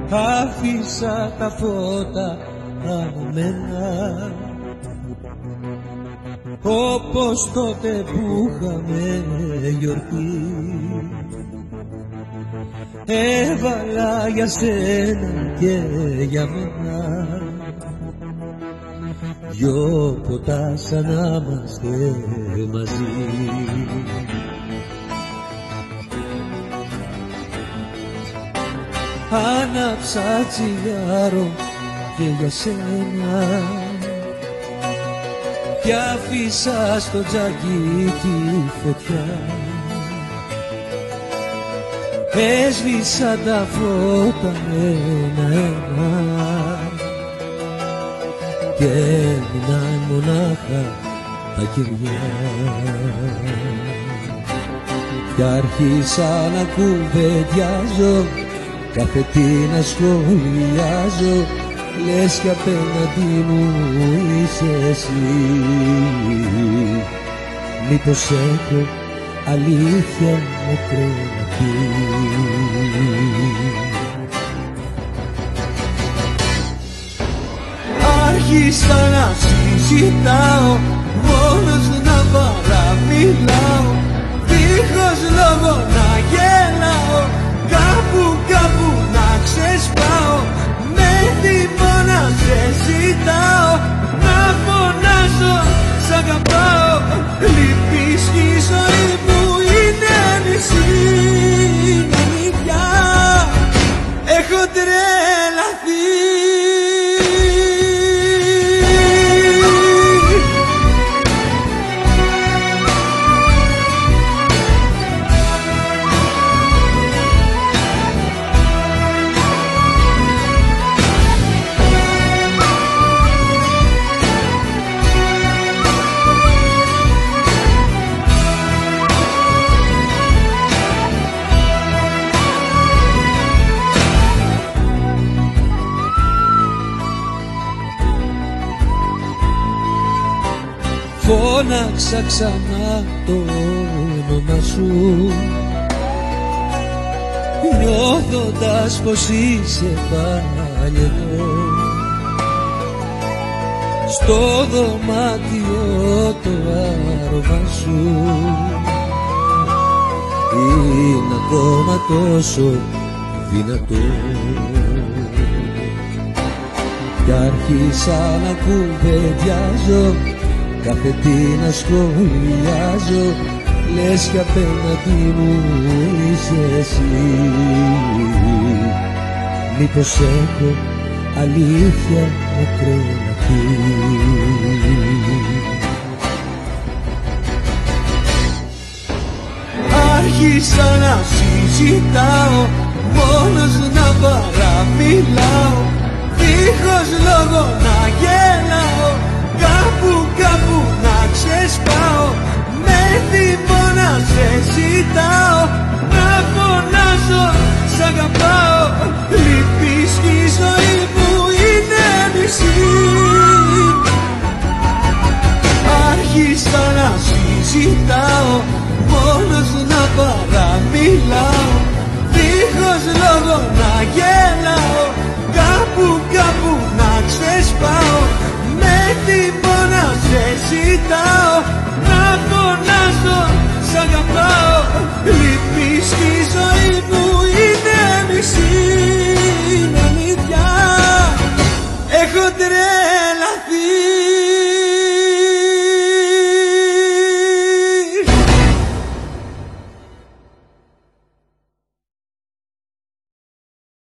άφησα τα φώτα αναμένα, όπως τότε που είχαμε γιορτή. Έβαλα για σένα και για μένα δυο ποτά σαν να είμαστε μαζί. Άναψα τσιγάρο και για σένα κι άφησα στο τζάκι τη φωτιά. Έσβησα τα φώτα ένα-ένα και έμειναν μονάχα τα κεριά. Κι άρχισα να κουβεντιάζω, κάθε τι να σχολιάζω, λες κι απέναντι μου είσαι εσύ. Μήπως έχω αλήθεια με τρελαθεί. Άρχισα να συζητάω, μόνος να παραμιλάω, δίχως λόγο να γελάω, κάπου να ξεσπάω. Με θυμό να σε ζητάω, να φωνάζω σ' αγαπάω. Λυπείς κι η ζωή μου είναι μισή, είναι πια, έχω τρελαθεί. Φώναξα ξανά το όνομα σου, νιώθοντας πως είσαι πάλι εδώ, στο δωμάτιο το άρωμα σου είναι ακόμα τόσο δυνατό. Κι άρχισα να κουβεντιάζω, κάθε τι να σχολιάζω, λες κι απέναντι μου είσαι εσύ. Μήπως έχω αλήθεια με τρελαθεί. Άρχισα να συζητάω, μόνος να παραμιλάω, δίχως λόγο να γελάω, κάπου να ξεσπάω. Με θυμό να σε ζητάω, να φωνάζω σ' αγαπάω. Λυπείς κι η ζωή μου είναι μισή. Άρχισα να συζητάω, μόνος να παραμιλάω, δίχως λόγο να γελάω, κάπου να ξεσπάω. Με θυμό να σε ζητάω, να φωνάζω σ' αγαπάω. Λυπείς κι η ζωή